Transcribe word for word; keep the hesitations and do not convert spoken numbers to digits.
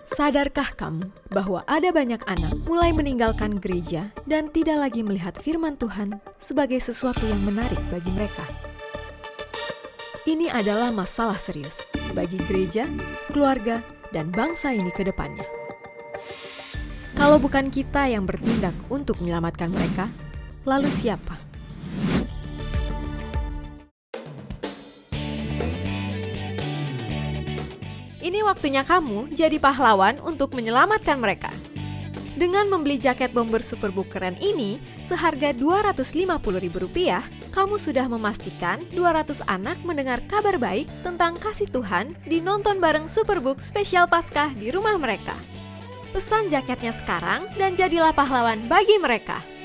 Sadarkah kamu bahwa ada banyak anak mulai meninggalkan gereja dan tidak lagi melihat firman Tuhan sebagai sesuatu yang menarik bagi mereka? Ini adalah masalah serius bagi gereja, keluarga, dan bangsa ini ke depannya. Kalau bukan kita yang bertindak untuk menyelamatkan mereka, lalu siapa? Ini waktunya kamu jadi pahlawan untuk menyelamatkan mereka. Dengan membeli jaket bomber Superbook keren ini, seharga dua ratus lima puluh ribu rupiah, kamu sudah memastikan dua ratus anak mendengar kabar baik tentang kasih Tuhan di nonton bareng Superbook spesial Paskah di rumah mereka. Pesan jaketnya sekarang dan jadilah pahlawan bagi mereka.